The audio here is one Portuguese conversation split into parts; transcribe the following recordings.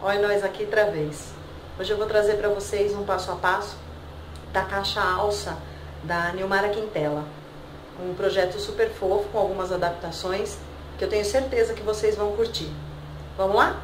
Olha nós aqui outra vez. Hoje eu vou trazer para vocês um passo a passo da caixa alça da Nilmara Quintela. Um projeto super fofo com algumas adaptações que eu tenho certeza que vocês vão curtir. Vamos lá?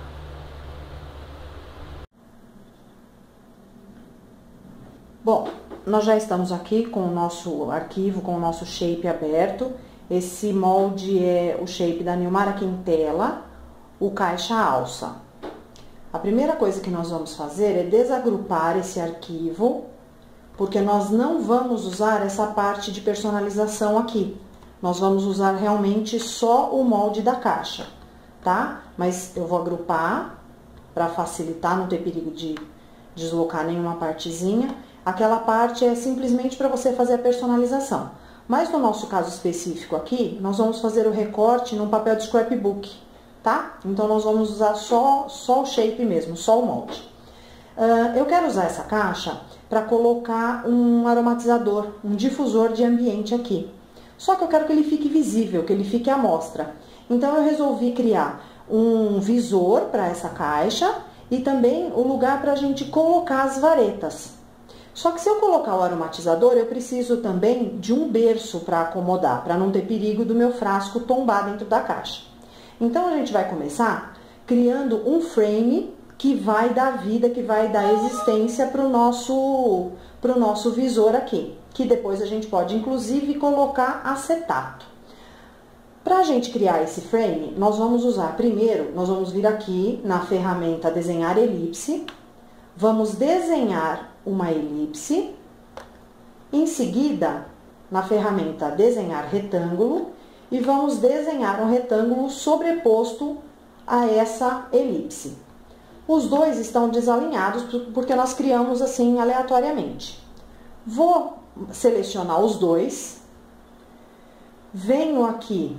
Bom, nós já estamos aqui com o nosso arquivo, com o nosso shape aberto. Esse molde é o shape da Nilmara Quintela, o caixa alça. A primeira coisa que nós vamos fazer é desagrupar esse arquivo, porque nós não vamos usar essa parte de personalização aqui. Nós vamos usar realmente só o molde da caixa, tá? Mas eu vou agrupar para facilitar, não ter perigo de deslocar nenhuma partezinha. Aquela parte é simplesmente para você fazer a personalização. Mas no nosso caso específico aqui, nós vamos fazer o recorte num papel de scrapbook, tá? Então, nós vamos usar só o shape mesmo, só o molde. Eu quero usar essa caixa para colocar um aromatizador, um difusor de ambiente aqui. Só que eu quero que ele fique visível, que ele fique à mostra. Então, eu resolvi criar um visor para essa caixa e também o lugar para a gente colocar as varetas. Só que se eu colocar o aromatizador, eu preciso também de um berço para acomodar, para não ter perigo do meu frasco tombar dentro da caixa. Então, a gente vai começar criando um frame que vai dar vida, que vai dar existência para o nosso visor aqui. Que depois a gente pode, inclusive, colocar acetato. Para a gente criar esse frame, nós vamos usar primeiro, nós vamos vir aqui na ferramenta Desenhar Elipse. Vamos desenhar uma elipse. Em seguida, na ferramenta Desenhar Retângulo. E vamos desenhar um retângulo sobreposto a essa elipse. Os dois estão desalinhados porque nós criamos assim aleatoriamente. Vou selecionar os dois. Venho aqui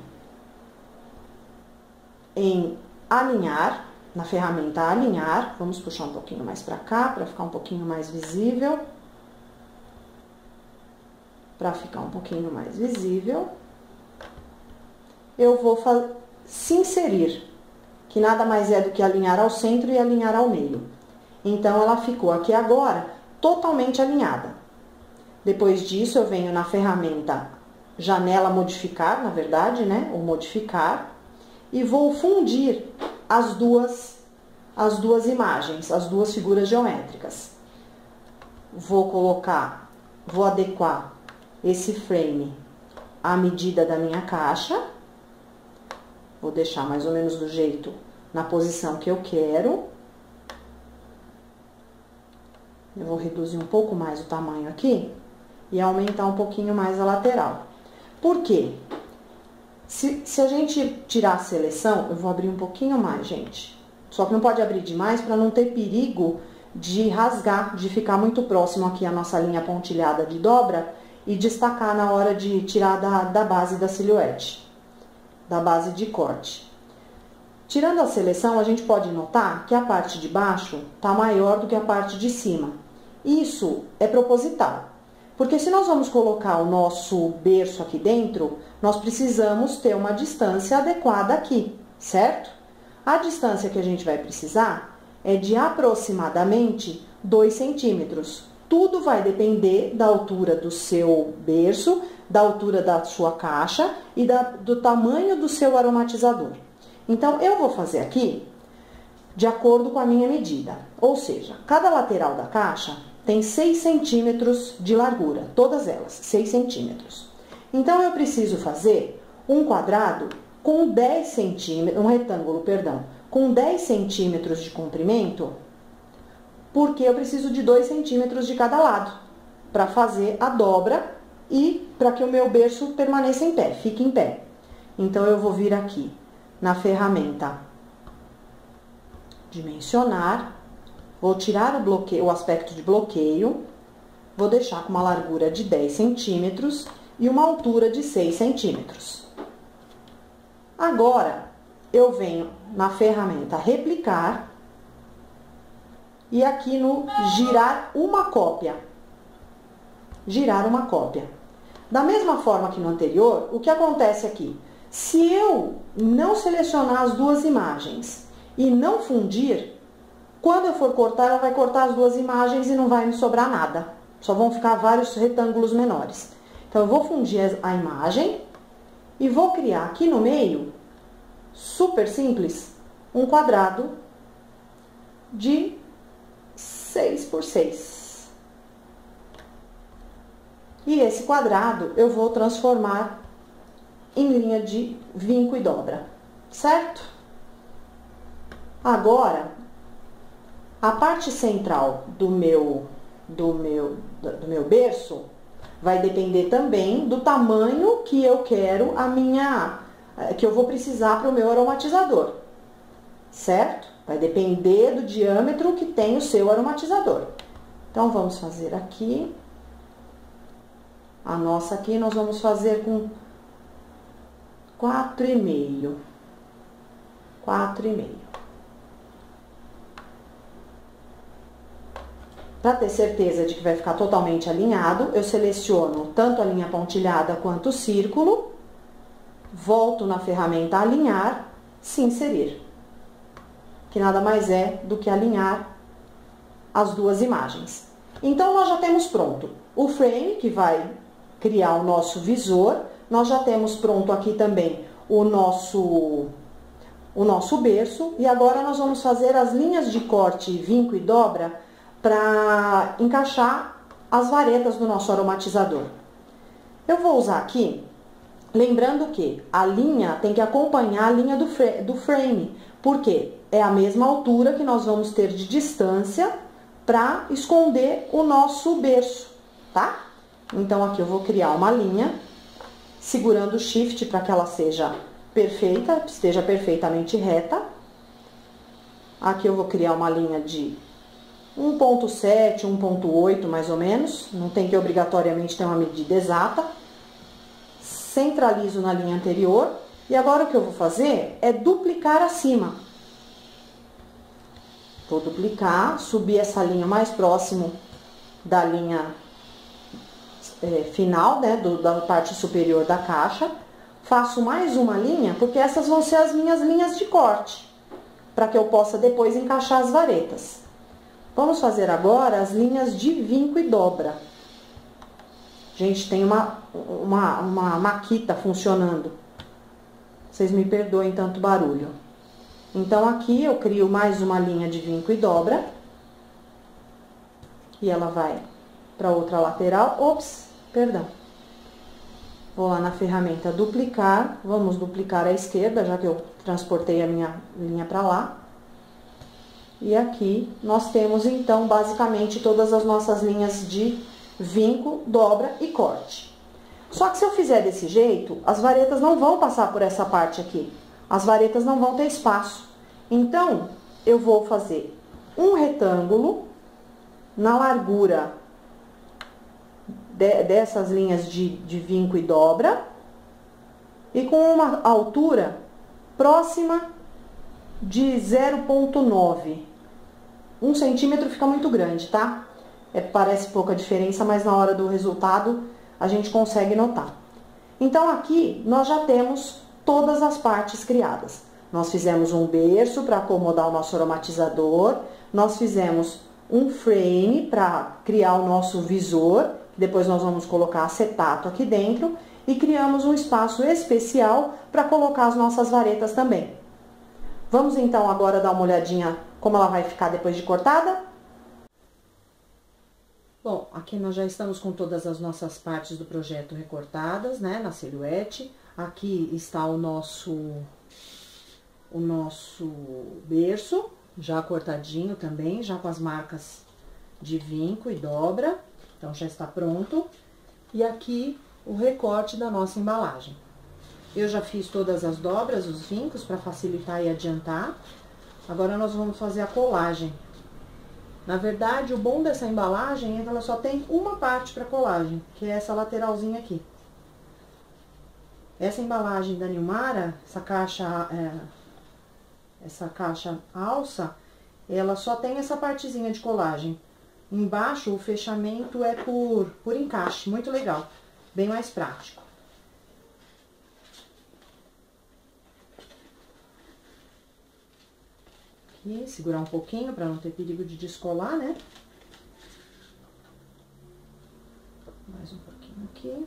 em Alinhar, na ferramenta Alinhar. Vamos puxar um pouquinho mais para cá, para ficar um pouquinho mais visível. Para ficar um pouquinho mais visível. Eu vou se inserir, que nada mais é do que alinhar ao centro e alinhar ao meio. Então, ela ficou aqui agora totalmente alinhada. Depois disso, eu venho na ferramenta Janela Modificar, na verdade, né? O Modificar. E vou fundir as duas imagens, as duas figuras geométricas. Vou adequar esse frame à medida da minha caixa. Vou deixar mais ou menos do jeito, na posição que eu quero. Eu vou reduzir um pouco mais o tamanho aqui e aumentar um pouquinho mais a lateral. Por quê? Se a gente tirar a seleção, eu vou abrir um pouquinho mais, gente. Só que não pode abrir demais para não ter perigo de rasgar, de ficar muito próximo aqui a nossa linha pontilhada de dobra e destacar na hora de tirar da base da silhuete. Da base de corte. Tirando a seleção, a gente pode notar que a parte de baixo tá maior do que a parte de cima. Isso é proposital, porque se nós vamos colocar o nosso berço aqui dentro, nós precisamos ter uma distância adequada aqui, certo? A distância que a gente vai precisar é de aproximadamente 2 centímetros. Tudo vai depender da altura do seu berço, da altura da sua caixa e do tamanho do seu aromatizador. Então, eu vou fazer aqui de acordo com a minha medida. Ou seja, cada lateral da caixa tem 6 centímetros de largura, todas elas, 6 centímetros. Então, eu preciso fazer um quadrado com 10 centímetros, um retângulo, perdão, com 10 centímetros de comprimento, porque eu preciso de 2 centímetros de cada lado, para fazer a dobra e para que o meu berço permaneça em pé, fique em pé. Então, eu vou vir aqui na ferramenta Dimensionar, vou tirar o aspecto de bloqueio, vou deixar com uma largura de 10 centímetros e uma altura de 6 centímetros. Agora, eu venho na ferramenta Replicar e aqui no Girar uma cópia. Girar uma cópia. Da mesma forma que no anterior, o que acontece aqui? Se eu não selecionar as duas imagens e não fundir, Quando eu for cortar, ela vai cortar as duas imagens e não vai me sobrar nada. Só vão ficar vários retângulos menores. Então, eu vou fundir a imagem e vou criar aqui no meio, super simples, um quadrado de 6 por 6. E esse quadrado eu vou transformar em linha de vinco e dobra, certo? Agora, a parte central do meu berço vai depender também do tamanho que eu quero que eu vou precisar para o meu aromatizador, certo? Vai depender do diâmetro que tem o seu aromatizador. Então, vamos fazer aqui. A nossa aqui nós vamos fazer com 4,5. 4,5. Para ter certeza de que vai ficar totalmente alinhado, eu seleciono tanto a linha pontilhada quanto o círculo, volto na ferramenta alinhar, se inserir, que nada mais é do que alinhar as duas imagens. Então, nós já temos pronto o frame, que vai criar o nosso visor, nós já temos pronto aqui também o nosso berço, e agora nós vamos fazer as linhas de corte, vinco e dobra, para encaixar as varetas do nosso aromatizador. Eu vou usar aqui, lembrando que a linha tem que acompanhar a linha do frame, porque é a mesma altura que nós vamos ter de distância para esconder o nosso berço, tá? Então, aqui eu vou criar uma linha, segurando o Shift para que ela seja perfeita, esteja perfeitamente reta. Aqui eu vou criar uma linha de 1,7, 1,8 mais ou menos, não tem que obrigatoriamente ter uma medida exata. Centralizo na linha anterior e agora o que eu vou fazer é duplicar acima. Vou duplicar, subir essa linha mais próximo da linha final, né, da parte superior da caixa. Faço mais uma linha, porque essas vão ser as minhas linhas de corte, para que eu possa depois encaixar as varetas. Vamos fazer agora as linhas de vinco e dobra. Gente, tem uma maquita funcionando. Vocês me perdoem tanto barulho. Então, aqui eu crio mais uma linha de vinco e dobra. E ela vai para outra lateral. Ops, perdão. Vou lá na ferramenta duplicar. Vamos duplicar à esquerda, já que eu transportei a minha linha para lá. E aqui nós temos, então, basicamente todas as nossas linhas de vinco, dobra e corte. Só que se eu fizer desse jeito, as varetas não vão passar por essa parte aqui. As varetas não vão ter espaço. Então, eu vou fazer um retângulo na largura dessas linhas de vinco e dobra e com uma altura próxima de 0,9. 1 centímetro fica muito grande, tá? Parece pouca diferença, mas na hora do resultado a gente consegue notar. Então, aqui nós já temos todas as partes criadas. Nós fizemos um berço para acomodar o nosso aromatizador, nós fizemos um frame para criar o nosso visor, depois nós vamos colocar acetato aqui dentro, e criamos um espaço especial para colocar as nossas varetas também. Vamos então agora dar uma olhadinha como ela vai ficar depois de cortada? Bom, aqui nós já estamos com todas as nossas partes do projeto recortadas, né, na silhuete. Aqui está o nosso berço, já cortadinho também, já com as marcas de vinco e dobra. Então, já está pronto. E aqui o recorte da nossa embalagem. Eu já fiz todas as dobras, os vincos, para facilitar e adiantar. Agora, nós vamos fazer a colagem. Na verdade, o bom dessa embalagem é que ela só tem uma parte para colagem, que é essa lateralzinha aqui. Essa embalagem da Nilmara, essa caixa alça, ela só tem essa partezinha de colagem. Embaixo, o fechamento é por encaixe, muito legal, bem mais prático. Aqui, segurar um pouquinho para não ter perigo de descolar, né? Mais um pouquinho aqui.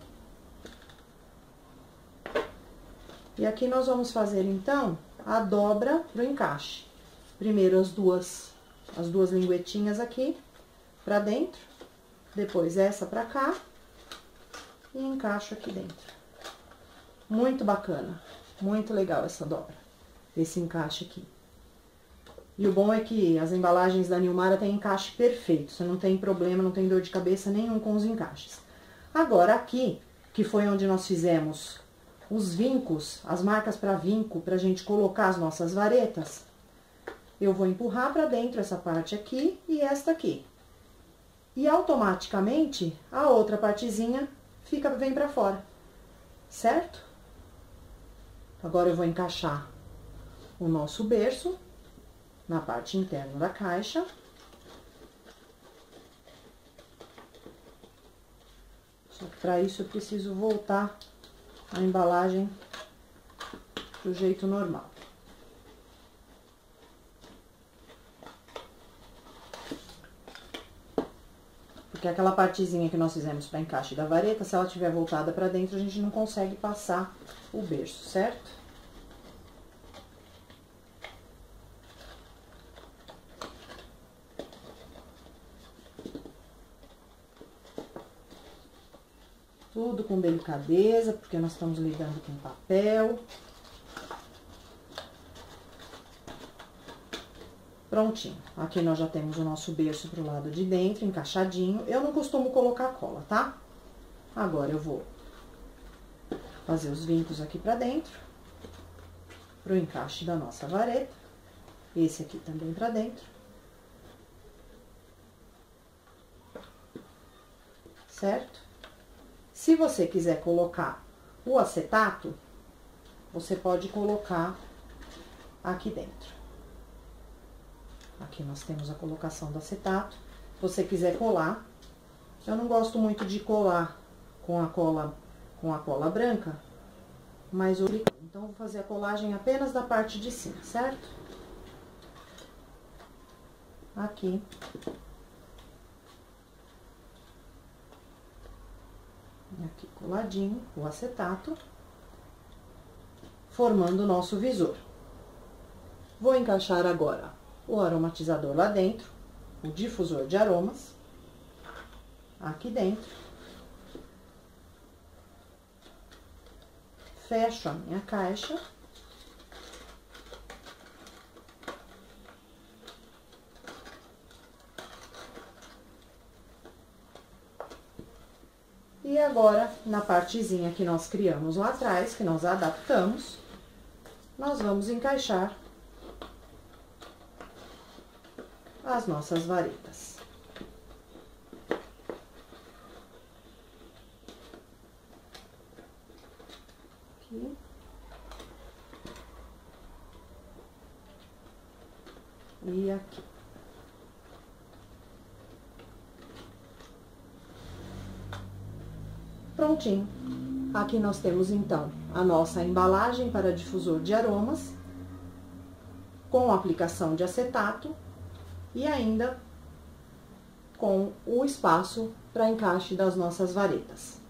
E aqui nós vamos fazer, então, a dobra pro encaixe. Primeiro as duas linguetinhas aqui pra dentro, depois essa pra cá e encaixo aqui dentro. Muito bacana, muito legal essa dobra, esse encaixe aqui. E o bom é que as embalagens da Nilmara tem encaixe perfeito, você não tem problema, não tem dor de cabeça nenhum com os encaixes. Agora aqui, que foi onde nós fizemos os vincos, as marcas para vinco, pra gente colocar as nossas varetas, eu vou empurrar pra dentro essa parte aqui e esta aqui. E automaticamente, a outra partezinha vem pra fora, certo? Agora eu vou encaixar o nosso berço na parte interna da caixa. Só que para isso eu preciso voltar a embalagem do jeito normal. Porque aquela partezinha que nós fizemos para encaixe da vareta, se ela estiver voltada para dentro, a gente não consegue passar o berço, certo? Tudo com delicadeza, porque nós estamos lidando com papel. Prontinho. Aqui nós já temos o nosso berço pro lado de dentro, encaixadinho. Eu não costumo colocar cola, tá? Agora eu vou fazer os vincos aqui pra dentro, pro encaixe da nossa vareta. Esse aqui também pra dentro. Certo? Se você quiser colocar o acetato, você pode colocar aqui dentro. Aqui nós temos a colocação do acetato. Se você quiser colar, eu não gosto muito de colar com a cola branca, mas então vou fazer a colagem apenas da parte de cima, certo? Aqui. Aqui coladinho o acetato, formando o nosso visor. Vou encaixar agora o aromatizador lá dentro, o difusor de aromas, aqui dentro. Fecho a minha caixa. E agora, na partezinha que nós criamos lá atrás, que nós adaptamos, nós vamos encaixar as nossas varetas. Aqui. E aqui. Prontinho. Aqui nós temos, então, a nossa embalagem para difusor de aromas, com aplicação de acetato e ainda com o espaço para encaixe das nossas varetas.